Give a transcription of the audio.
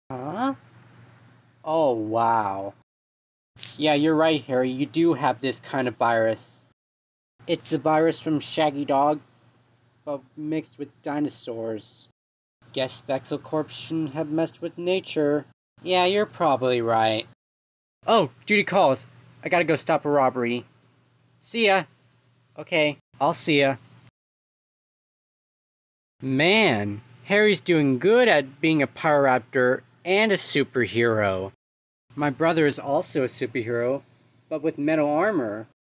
Huh? Oh, wow. Yeah, you're right, Harry. You do have this kind of virus. It's the virus from Shaggy Dog, but mixed with dinosaurs. Guess Spexel Corp shouldn't have messed with nature. Yeah, you're probably right. Oh, Judy calls. I gotta go stop a robbery. See ya. Okay, I'll see ya. Man, Harry's doing good at being a Pyroraptor and a superhero. My brother is also a superhero, but with metal armor.